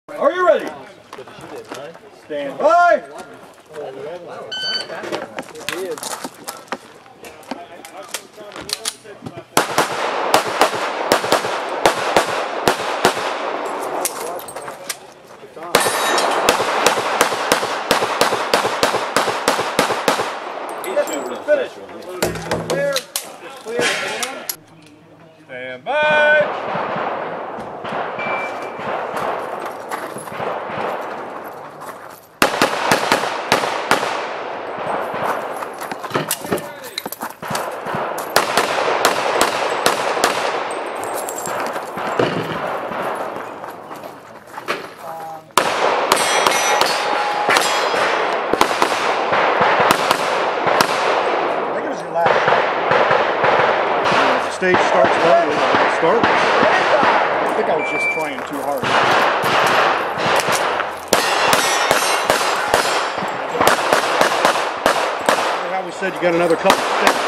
Are you ready? Stand by. Finish. Clear. Just clear. Stand by. Stage starts early. I think I was just trying too hard. How we said you got another couple of sticks.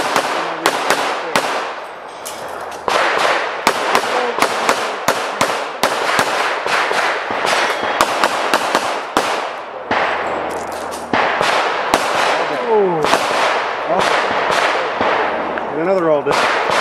And another all day.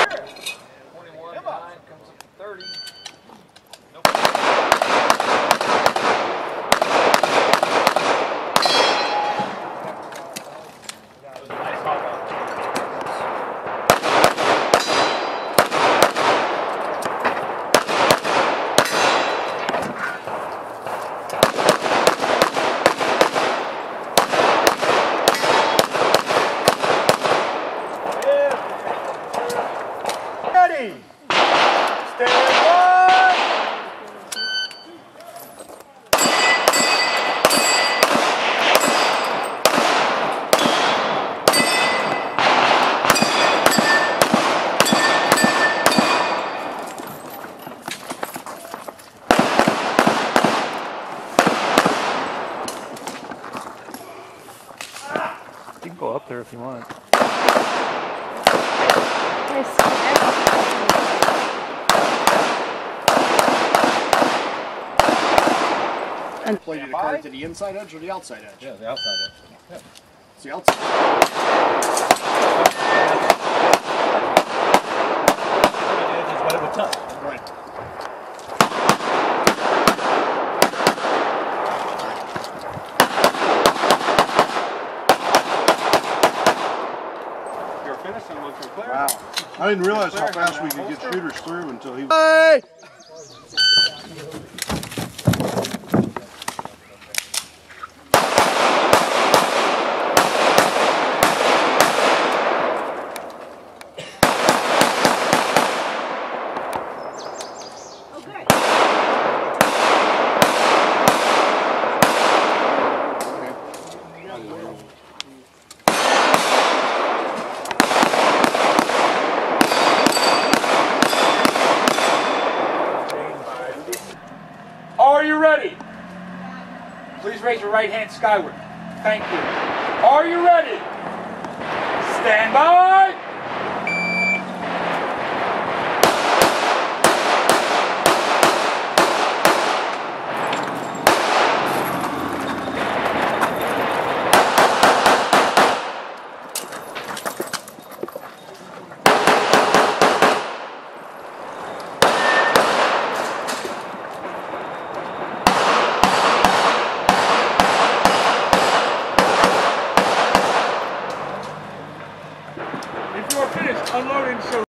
Ready. Stand by. You can go up there if you want. And play the card to the inside edge or the outside edge? Yeah, the outside edge. Yeah. It's the outside. Edge is what it would touch. Right. You're finished and looks clear. Wow. I didn't realize how fast we could get shooters through until he... Hey! Are you ready? Please raise your right hand skyward. Thank you. Are you ready? Stand by. If you are finished unloading, so